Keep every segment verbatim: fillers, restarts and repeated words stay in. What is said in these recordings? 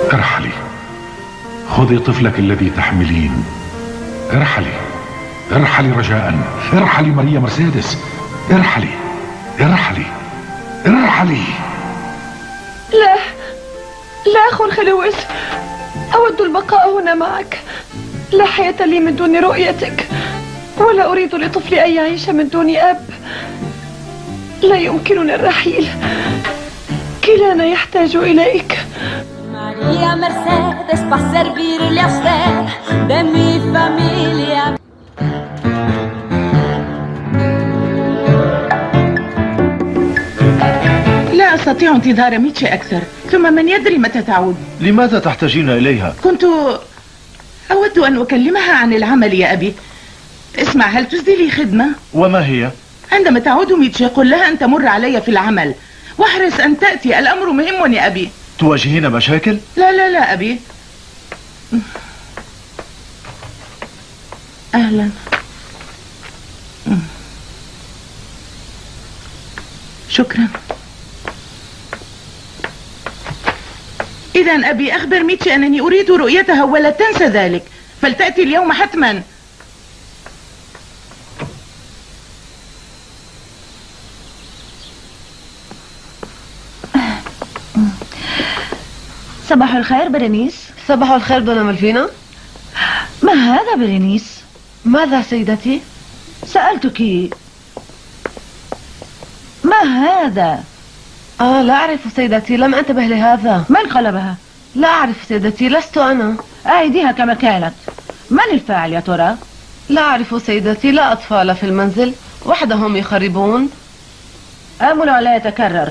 ارحلي، خذي طفلك الذي تحملين. ارحلي ارحلي رجاء، ارحلي ماريا مرسيدس، ارحلي ارحلي ارحلي. لا لا أخو الخلوس، أود البقاء هنا معك. لا حياة لي من دون رؤيتك، ولا أريد لطفلي أن يعيش من دون أب. لا يمكننا الرحيل، كلانا يحتاج إليك. Maria Mercedes para servirle a usted de mi familia. لا أستطيع انتظار ميتشي أكثر، ثم من يدري متى تعود. لماذا تحتاجين إليها؟ كنت أود أن أكلمها عن العمل يا أبي. اسمع، هل تسدي لي خدمة؟ وما هي؟ عندما تعود ميتشي قل لها أن تمر علي في العمل، واحرص أن تأتي، الأمر مهم يا أبي. تواجهين مشاكل؟ لا لا لا أبي. أهلا. شكرا. إذا أبي أخبر ميتشي أنني أريد رؤيتها ولا تنسى ذلك، فلتأتي اليوم حتما. صباح الخير برينيس. صباح الخير دونا مالفينا. ما هذا برينيس؟ ماذا سيدتي؟ سألتك ما هذا؟ آه لا أعرف سيدتي، لم أنتبه لهذا. من قلبها؟ لا أعرف سيدتي، لست أنا. أيديها كما كانت. من الفاعل يا ترى؟ لا أعرف سيدتي، لا أطفال في المنزل، وحدهم يخربون. آمل ولا يتكرر.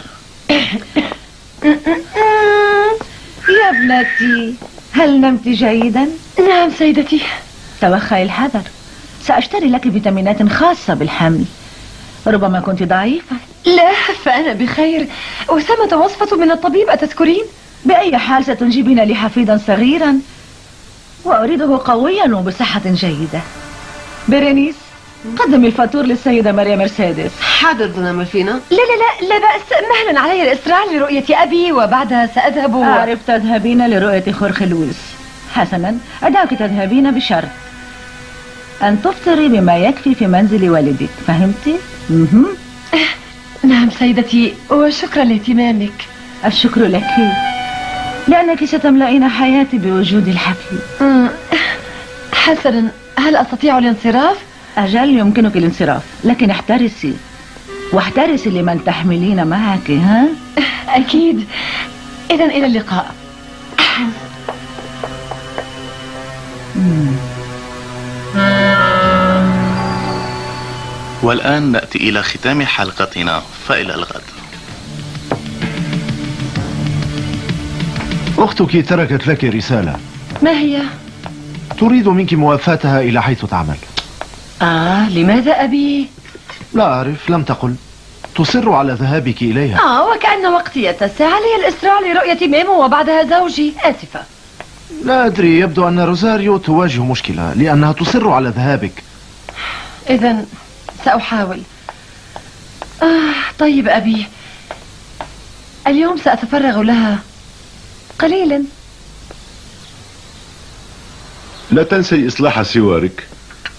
يا ابنتي، هل نمت جيدا؟ نعم سيدتي. توخي الحذر، سأشتري لك فيتامينات خاصة بالحمل. ربما كنت ضعيفة. لا، فأنا بخير. وثمة وصفة من الطبيب أتذكرين؟ بأي حال ستنجبين لي حفيدا صغيرا، وأريده قويا وبصحة جيدة. برينيس، قدمي الفاتور للسيدة ماريا مرسيدس. حاضر دونا مالفينا. لا لا لا لا بأس، مهلا علي الإسراع لرؤية أبي، وبعدها سأذهب و... أعرف تذهبين لرؤية خورخي لويس. حسنا، أدعوك تذهبين بشرط أن تفطري بما يكفي في منزل والدك، فهمتي؟ مهم. نعم سيدتي، وشكرا لاهتمامك. الشكر لك، لأنك ستملئين حياتي بوجود الحفل. حسنا، هل أستطيع الانصراف؟ أجل، يمكنك الانصراف، لكن احترسي واحترسي لمن تحملين معك. ها؟ أكيد. إذا إلى اللقاء. والآن نأتي إلى ختام حلقتنا، فإلى الغد. أختك تركت لك رسالة. ما هي؟ تريد منك موافاتها إلى حيث تعمل. آه، لماذا أبي؟ لا أعرف، لم تقل. تصر على ذهابك إليها. آه، وكأن وقتي يتسع، علي الإسراع لرؤية ميمو وبعدها زوجي. آسفة. لا أدري، يبدو أن روزاريو تواجه مشكلة لأنها تصر على ذهابك. إذن سأحاول. آه، طيب أبي، اليوم سأتفرغ لها قليلا. لا تنسي إصلاح سوارك.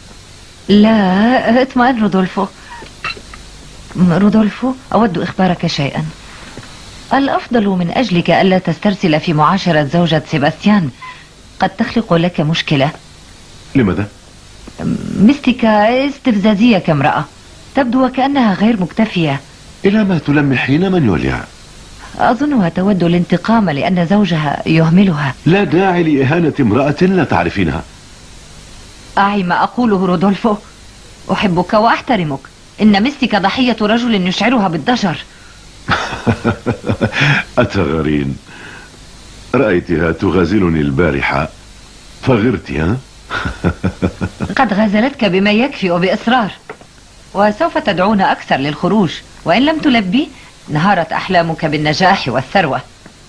لا، اطمئن رودولفو. رودولفو، أود إخبارك شيئا. الأفضل من أجلك ألا تسترسل في معاشرة زوجة سيباستيان، قد تخلق لك مشكلة. لماذا؟ ميستيكا استفزازية كامرأة، تبدو وكأنها غير مكتفية. إلى ما تلمحين من يولع؟ أظنها تود الانتقام لأن زوجها يهملها. لا داعي لإهانة امرأة لا تعرفينها. أعي ما أقوله رودولفو، أحبك وأحترمك. إن ميستيكا ضحية رجل يشعرها بالضجر. أتغرين، رأيتها تغازلني البارحة فغرت؟ ها؟ قد غازلتك بما يكفي وبإصرار، وسوف تدعون أكثر للخروج، وإن لم تلبي نهارت أحلامك بالنجاح والثروة.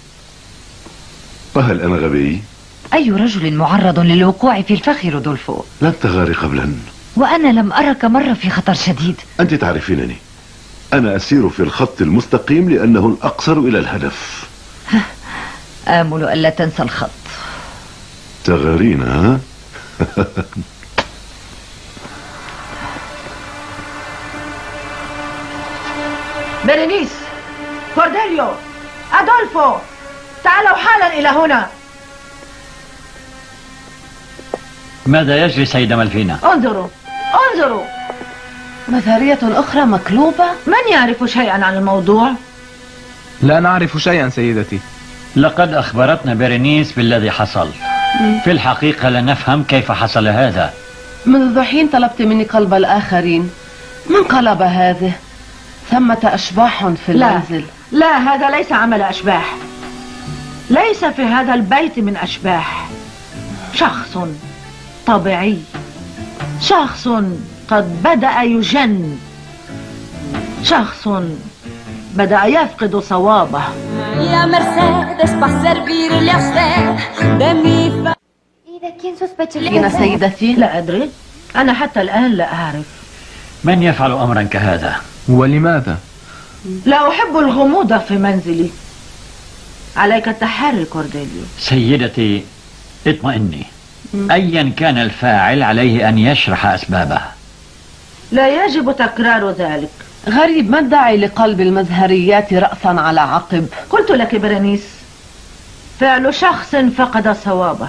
وهل أنا غبي؟ أي رجل معرض للوقوع في الفخ رودولفو؟ لن تغاري قبلا، وأنا لم أرك مرة في خطر شديد. أنت تعرفينني، أنا أسير في الخط المستقيم لأنه الأقصر إلى الهدف. آمل ألا تنسى الخط. تغارين ها؟ بيرينيس، كورديليو، أدولفو، تعالوا حالا إلى هنا. ماذا يجري سيدة مالفينا؟ انظروا انظروا، مزهرية أخرى مقلوبة. من يعرف شيئا عن الموضوع؟ لا نعرف شيئا سيدتي. لقد أخبرتنا بيرينيس بالذي حصل. في الحقيقة لا نفهم كيف حصل هذا. منذ حين طلبت مني قلب الآخرين. من قلب هذه؟ ثمة أشباح في المنزل. لا لا، هذا ليس عمل أشباح. ليس في هذا البيت من أشباح. شخص طبيعي، شخص قد بدأ يجن، شخص بدأ يفقد صوابه. يا مرسيدس par servir l'Austère demi. إذا كان سوسبت أين سيدتي؟ لا أدري، أنا حتى الآن لا أعرف. من يفعل أمرا كهذا؟ ولماذا؟ لا أحب الغموض في منزلي. عليك التحري كورديليو. سيدتي اطمئني، أيا كان الفاعل عليه أن يشرح أسبابه. لا يجب تكرار ذلك. غريب، ما الداعي لقلب المزهريات رأسا على عقب؟ قلت لك برينيس، فعل شخص فقد صوابه.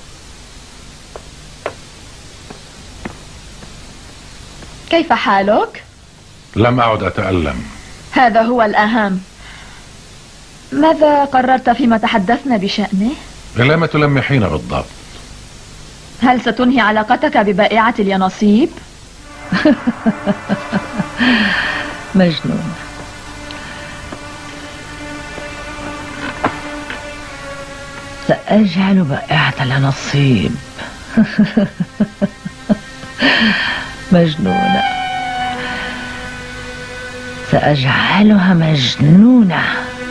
كيف حالك؟ لم أعد أتألم. هذا هو الأهم. ماذا قررت فيما تحدثنا بشأنه؟ إلى ما تلمحين بالضبط؟ هل ستنهي علاقتك ببائعة اليانصيب؟ مجنون. سأجعل بائعة اليانصيب مجنونة. سأجعلها مجنونة.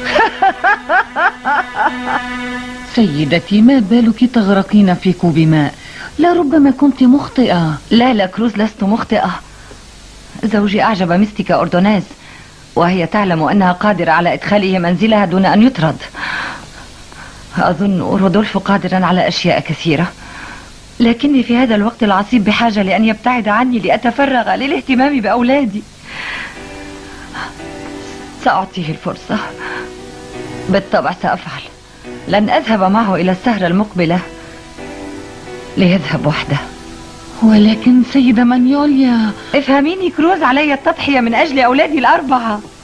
سيدتي، ما بالك تغرقين في كوب ماء؟ لربما كنت مخطئة. لا لا كروز، لست مخطئة. زوجي أعجب ميستيكا أردونيز، وهي تعلم أنها قادرة على إدخاله منزلها دون أن يطرد. أظن رودولفو قادرا على أشياء كثيرة، لكني في هذا الوقت العصيب بحاجة لأن يبتعد عني لأتفرغ للاهتمام بأولادي. سأعطيه الفرصة، بالطبع سأفعل. لن أذهب معه إلى السهرة المقبلة، ليذهب وحده. ولكن سيدة مانيوليا، افهميني كروز، علي التضحية من أجل أولادي الأربعة.